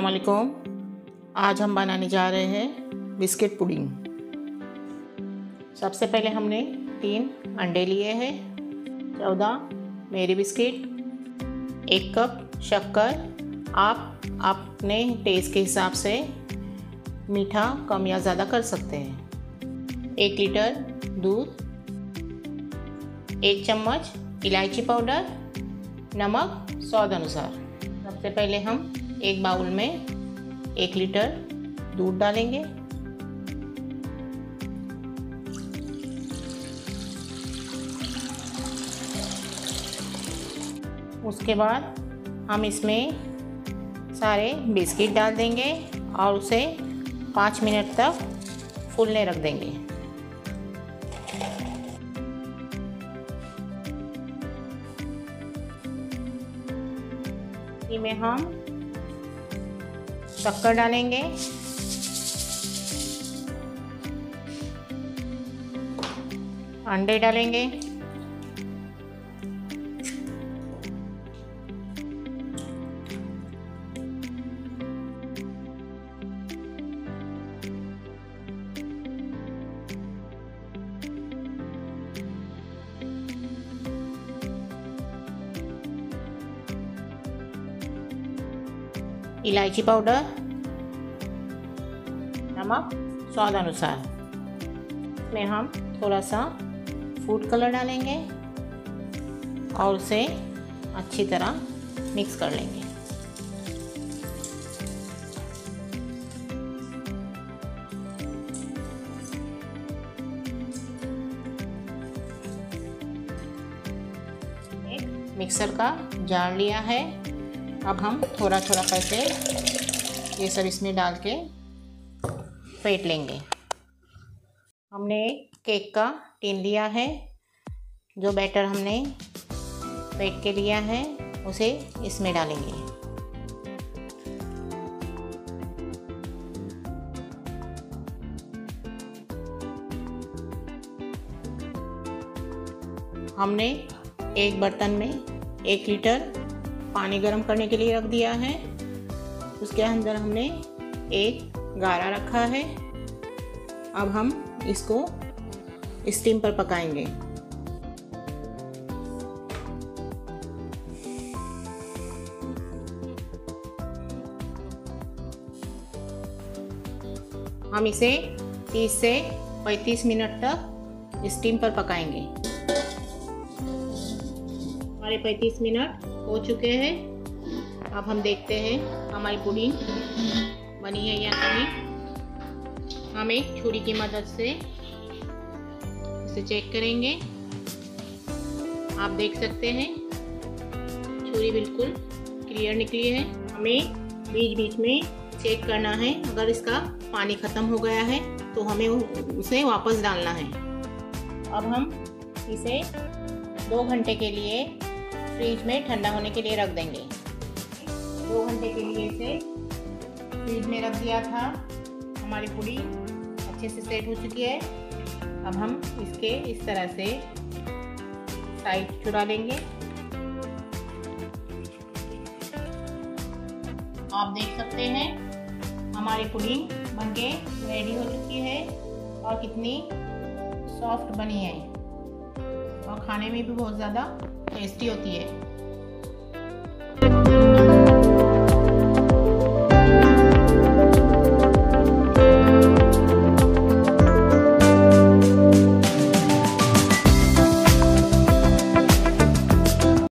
अस्सलाम वालेकुम। आज हम बनाने जा रहे हैं बिस्किट पुडिंग। सबसे पहले हमने 3 अंडे लिए हैं, 14 मेरी बिस्किट, 1 कप शक्कर। आप अपने टेस्ट के हिसाब से मीठा कम या ज़्यादा कर सकते हैं। 1 लीटर दूध, 1 चम्मच इलायची पाउडर, नमक स्वाद अनुसार। सबसे पहले हम एक बाउल में 1 लीटर दूध डालेंगे। उसके बाद हम इसमें सारे बिस्किट डाल देंगे और उसे 5 मिनट तक फूलने रख देंगे। इसमें हम शक्कर डालेंगे, अंडे डालेंगे, इलायची पाउडर, नमक स्वाद अनुसार। इसमें हम थोड़ा सा फूड कलर डालेंगे और उसे अच्छी तरह मिक्स कर लेंगे। एक मिक्सर का जार लिया है। अब हम थोड़ा थोड़ा करके ये सब इसमें डाल के फेंट लेंगे। हमने केक का टिन लिया है। जो बैटर हमने फेंट के लिया है उसे इसमें डालेंगे। हमने एक बर्तन में 1 लीटर पानी गर्म करने के लिए रख दिया है। उसके अंदर हमने एक गारा रखा है। अब हम इसको स्टीम पर पकाएंगे। हम इसे 30 से 35 मिनट तक स्टीम पर पकाएंगे। हमारे 35 मिनट हो चुके हैं। अब हम देखते हैं हमारी पुडिंग बनी है या नहीं। हम एक छुरी की मदद से इसे चेक करेंगे। आप देख सकते हैं छुरी बिल्कुल क्लियर निकली है। हमें बीच बीच में चेक करना है। अगर इसका पानी ख़त्म हो गया है तो हमें उसे वापस डालना है। अब हम इसे 2 घंटे के लिए फ्रिज में ठंडा होने के लिए रख देंगे। 2 घंटे के लिए इसे फ्रिज में रख दिया था। हमारी पूड़ी अच्छे से सेट हो चुकी है। अब हम इसके इस तरह से साइड चुरा लेंगे। आप देख सकते हैं हमारी पुडिंग बनके रेडी हो चुकी है और कितनी सॉफ्ट बनी है और खाने में भी बहुत ज़्यादा टेस्टी होती है।